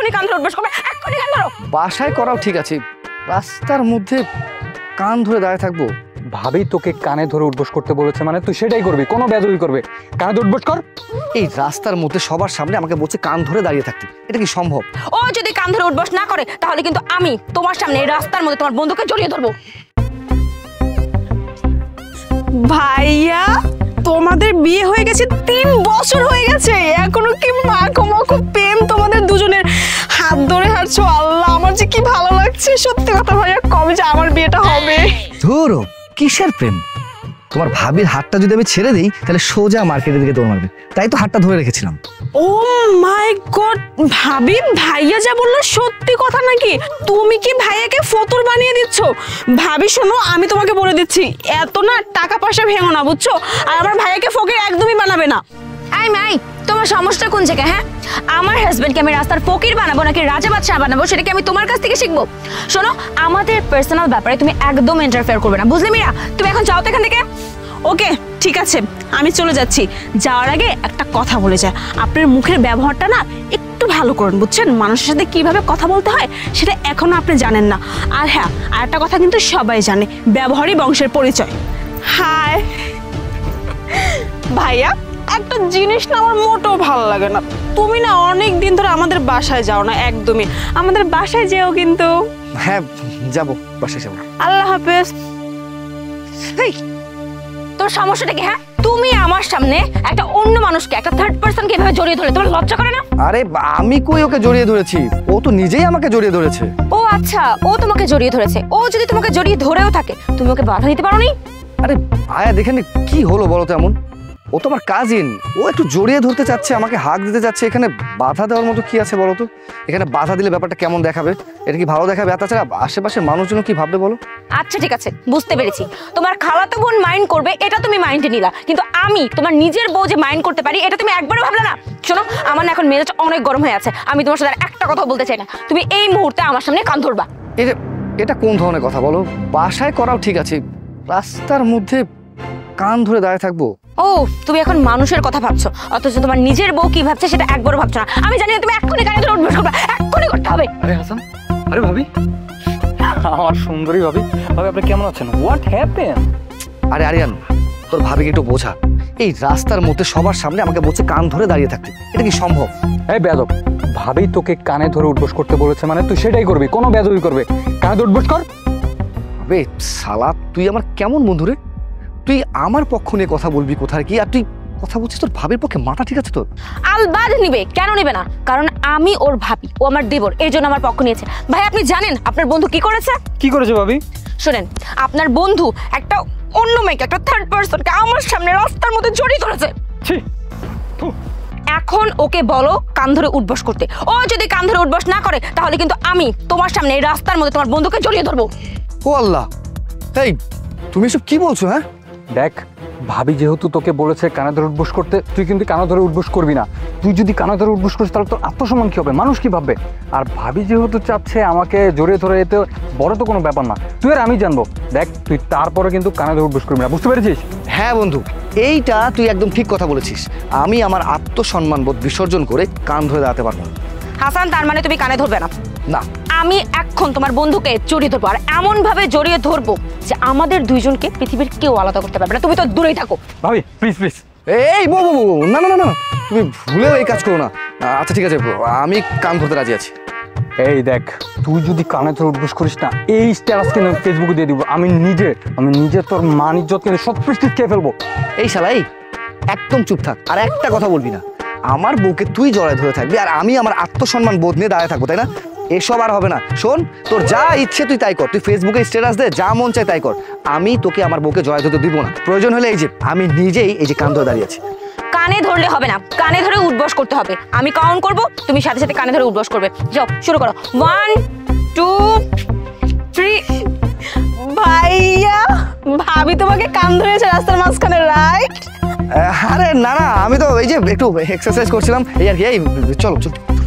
এক্ষুনি কান ধরে উঠবস করবে, এক্ষুনি কান ধরো। বাসায় করাও ঠিক আছে, রাস্তার মধ্যে কান ধরে দাঁড়িয়ে থাকবো? ভাবি তোকে কানে ধরে উঠবস করতে বলেছে মানে তুই সেটাই করবি, কোনো বেয়াদবি করবে। কানে ধরে উঠবস কর। এই রাস্তার মধ্যে সবার সামনে আমাকে বলছে কান ধরে দাঁড়িয়ে থাকতে, এটা কি সম্ভব? ও যদি কান ধরে উঠবস না করে তাহলে কিন্তু আমি তোমার সামনে এই রাস্তার মধ্যে তোমার বন্ধুকে জড়িয়ে ধরবো। ভাইয়া, তোমাদের বিয়ে হয়ে গেছে 3 বছর হয়ে গেছে, এখনো কি মাখো মাখো প্রেম তোমাদের দুজনের, হাত ধরে হাঁটছো। আল্লাহ, আমার যে কি ভালো লাগছে। সত্যি কথা ভাইয়া, কবে যে আমার বিয়েটা হবে? ধরো, কিসের প্রেম? তোমার ভাবির হাতটা যদি আমি ছেড়ে দিই তাহলে সোজা মার্কেটের দিকে দৌড় মারবে, তাই তো হাতটা ধরে রেখেছিলাম। ও মাই গড, ভাবি ভাইয়া যা বললো সত্যি কথা নাকি? তুমি কি ভাইয়াকে ফতুর বানিয়ে দিচ্ছ? ভাবি শোনো, আমি তোমাকে বলে দিচ্ছি, এত না টাকা পয়সা ভেঙো না, বুঝছো? আর আমার ভাইয়াকে ফকির একদমই বানাবে না। আই মাই, তোমার সমস্যা কোন জায়গায়? হ্যাঁ, আমার হাজবেন্ডকে আমি রাস্তার ফকির বানাবো নাকি রাজা বাদশাহ বানাবো সেটা কি আমি তোমার কাছ থেকে শিখবো? শোনো, আমাদের পার্সোনাল ব্যাপারে তুমি একদম ইন্টারফেয়ার করবে না, বুঝলে মীরা? তুমি এখন যাও তো এখান থেকে। ওকে ঠিক আছে, আমি চলে যাচ্ছি। যাওয়ার আগে একটা কথা বলে যায়, আপনার মুখের ব্যবহারটা না একটু ভালো করুন, বুঝছেন? মানুষের সাথে কিভাবে কথা বলতে হয় সেটা এখনো আপনি জানেন না। আর হ্যাঁ, আর একটা কথা কিন্তু সবাই জানে, ব্যবহারই বংশের পরিচয়। হাই ভাইয়া, একটা জিনিস না আমার মোটেও ভালো লাগে না, তুমি না অনেক দিন ধরে আমাদের বাসায় যাও না একদমই। আমাদের বাসায় যেও কিন্তু। হ্যাঁ যাবো, বাসায় যাবো। আল্লাহ হাফেজ। তোর সমস্যাটা কি? হ্যাঁ, তুমি আমার সামনে একটা অন্য মানুষকে, একটা থার্ড পারসনকে এভাবে জড়িয়ে ধরে তোমার লজ্জা করে না? আরে আমি কই ওকে জড়িয়ে ধরেছি, ও তো নিজেই আমাকে জড়িয়ে ধরেছে। ও আচ্ছা, ও তোমাকে জড়িয়ে ধরেছে। ও যদি তোমাকে জড়িয়ে ধরেও থাকে, তুমি ওকে বাধা দিতে পারোনি? আরে আয়া, দেখেন কি হলো বলো তো এমন? ও তো আমার কাজিন, ও একটু জড়িয়ে ধরতে চাচ্ছে, আমাকে হাক দিতে চাচ্ছে, এখানে বাধা দেওয়ার মতো কি আছে বলো তো? এখানে বাধা দিলে ব্যাপারটা কেমন দেখাবে? এটা কি ভালো দেখাবে? তাছাড়া আশেপাশের মানুষজন কি ভাববে বলো? আচ্ছা ঠিক আছে, বুঝতে পেরেছি। তোমার খালাতো বোন মাইন্ড করবে এটা তুমি মাইন্ডে নিলা, কিন্তু আমি তোমার নিজের বউ যে মাইন্ড করতে পারি এটা তুমি একবারও ভাবলে না। শোনো, আমার না এখন মেজাজ অনেক গরম হয়ে আছে, আমি তোমার সাথে একটা কথা বলতে চাই না। তুমি এই মুহূর্তে আমার সামনে কান ধরবা। এটা কোন ধরনের কথা বলো? বাসায় করাও ঠিক আছে, রাস্তার মধ্যে কান ধরে দাঁড়িয়ে থাকবো? ও, তুমি এখন মানুষের কথা ভাবছো, অথচ তোমার নিজের বউ কি ভাবছে সেটা একবারও ভাবছো না। আমি জানি তুমি এক্ষুনি কানে ধরে উঠবস করবে, এক্ষুনি করতে হবে। আরে হাসান, আরে ভাবি, আমার সুন্দরী ভাবি। ভাবি আপনি কেমন আছেন? What happen? আরে আরিয়ান, তোর ভাবিকে একটু বোঝা, এই রাস্তার মধ্যে সবার সামনে আমাকে বলছে কান ধরে দাঁড়িয়ে থাকতে, এটা কি সম্ভব? এই বেয়াদব, ভাবি তোকে কানে ধরে উঠবস করতে বলেছে মানে তুই সেটাই করবি, কোনো বেয়াদবি করবে। কানে ধরে উঠবস কর। আবে শালা, তুই আমার কেমন বন্ধু রে? তুই আমার পক্ষ নিয়ে কথা বলবি কোথায় কি, আর তুই কথা বলছিস তোর ভাবির পক্ষে? মাথা ঠিক আছে তোর? আলবাদ নিবে, কেন নিবে না? কারণ আমি ওর ভাবি, ও আমার দেবর, এই জন্য আমার পক্ষ নিয়েছে। ভাই আপনি জানেন আপনার বন্ধু কি করেছে? কি করেছে ভাবি? শুনেন, আপনার বন্ধু একটা অন্য মেয়েকে, একটা থার্ড পারসনকে আমার সামনে রাস্তার মধ্যে জড়িয়ে ধরেছে। এখন ওকে বলো কান ধরে উঠবস করতে। ও যদি কান ধরে উঠবস না করে তাহলে কিন্তু আমি তোমার সামনে এই রাস্তার মধ্যে তোমার বন্ধুকে জড়িয়ে ধরবো। ও আল্লাহ, এই তুমি এসব কি বলছো? হ্যাঁ দেখ, ভাবি যেহেতু তোকে বলেছে কানে ধরে উঠবস করতে, তুই কিন্তু কানে ধরে উঠবস করবি না। তুই যদি কানে ধরে উঠবস করিস তাহলে তোর আত্মসম্মান কি হবে, মানুষ কি ভাববে? আর ভাবি যেহেতু চাচ্ছে আমাকে জড়িয়ে ধরে, এতে বড় তো কোনো ব্যাপার না, তুই আর আমি জানবো। দেখ, তুই তারপরে কিন্তু কানে ধরে উঠবস করবি না, বুঝতে পেরেছিস? হ্যাঁ বন্ধু, এইটা তুই একদম ঠিক কথা বলেছিস। আমি আমার আত্মসম্মান বোধ বিসর্জন করে কান ধরে দাঁড়াতে পারবো না। হাসান, তার মানে তুমি কানে ধরবে না? না, আমি এখন তোমার বন্ধুকে জড়িয়ে ধরবো, আর এমন ভাবে জড়িয়ে ধরবো যে আমাদের দুইজনকে পৃথিবীর কেউ আলাদা করতে পারবে না। তুমি তো দূরেই থাকো। ভাবি প্লিজ প্লিজ। এই বউ, না না না না, তুমি ভুলেও এই কাজ করো না। আচ্ছা ঠিক আছে, আমি কান ধরতে রাজি আছি। এই দেখ, তুই যদি কানে ধরে উঠবস করিস না, এই স্ট্যাটাস কিনে ফেসবুকে দিয়ে দিব। আমি নিজে তোর মান ইজ্জত কিনে সব প্রেস্টিজ খেয়ে ফেলবো। এই শালা, এই একদম চুপ থাক, আর একটা কথা বলবি না। আমার বউকে তুই জড়ায় ধরে থাকবি আর আমি আমার আত্মসম্মান বোধ নিয়ে দাঁড়ায় থাকবো, তাই না? এসব আর হবে না। শোন, তোর যা ইচ্ছে তুই তাই কর, তুই ফেসবুকে স্ট্যাটাস দে, যা মন চায় তাই কর। আমি তোকে আমার বউকে জড়ায় ধরতে দিব না। প্রয়োজন হলে এই যে আমি নিজেই এই যে কান ধরে দাঁড়িয়ে আছি। কানে ধরলে হবে না, কানে ধরে উঠবস করতে হবে। আমি কাউন্ট করব, তুমি সাথে সাথে কানে ধরে উঠবস করবে। যাও, শুরু করো। 1 2 3। ভাইয়া, ভাবি তোমাকে কান ধরেছে রাস্তার মাঝখানে, রাইট? আরে না না, আমি তো এই যে একটু এক্সারসাইজ করছিলাম, এই আর কি। এই চলো চলো।